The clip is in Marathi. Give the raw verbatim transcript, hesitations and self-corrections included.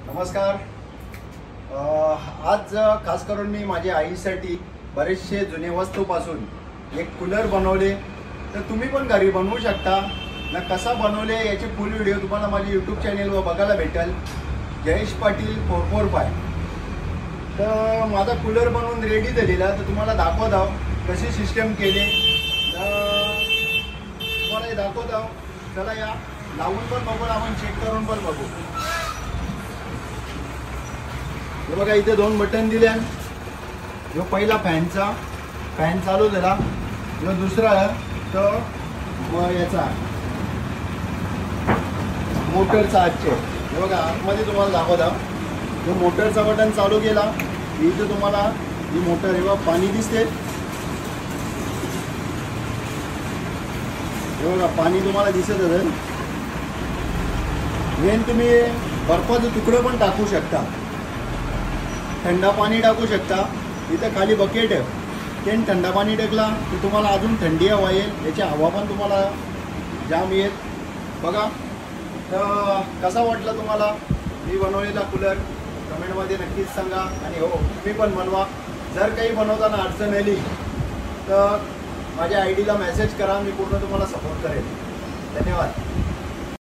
नमस्कार. आज खास करून मी माझ्या आईसाठी बरेचसे जुने वस्तूपासून एक कूलर बनवले. तर तुम्ही पण घरी बनवू शकता ना. कसा बनवले याचे फुल व्हिडिओ तुम्हाला माझ्या यूट्यूब चॅनेलवर बघायला भेटेल, Jayesh Patil four four five. तर माझा कूलर बनवून रेडी झालेला, तर तुम्हाला दाखवत आहो कशी सिस्टम केले. तुम्हाला हे दाखवत आहो. चला या लावून पण बघू, आपण चेक करून पण बघू. हे बघा, इथे दोन बटन दिले. जो पहिला फॅनचा फॅन चालू झाला, जो दुसरा तो याचा मोटरचा आजचे. हे बघा आतमध्ये तुम्हाला दाखवत आहो. जो मोटरचा बटन चालू केला, इथे तुम्हाला ही मोटर हे बघा पाणी दिसते. हे बघा पाणी तुम्हाला दिसत असेल. मेन तुम्ही बर्फाचं तुकडं पण टाकू शकता, थंडा पाणी टाकू शकता. इथं खाली बकेट आहे, ते थंडा पाणी टाकला की तुम्हाला अजून थंडी हवा येईल. याची हवा पण तुम्हाला जाम येईल. बघा, तर कसा वाटला तुम्हाला मी बनवलेला कूलर कमेंटमध्ये नक्कीच सांगा. आणि हो, तुम्ही पण बनवा. जर काही बनवताना अडचण आली तर माझ्या आय डीला मेसेज करा, मी पूर्ण तुम्हाला सपोर्ट करेन. धन्यवाद.